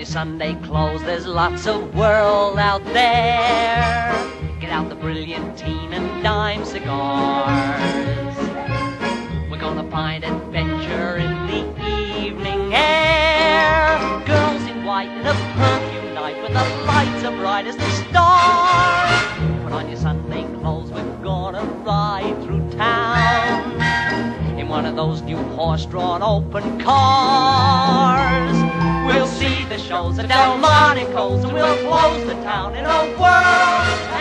your Sunday clothes, there's lots of world out there. Get out the brilliantine and dime cigars. We're gonna find adventure in the evening air. Girls in white in a perfume night with the lights as bright as the stars. Put on your Sunday clothes, we're gonna ride through town in one of those new horse-drawn open cars. We'll see the shows at Delmonico's and we'll close the town in a whirl.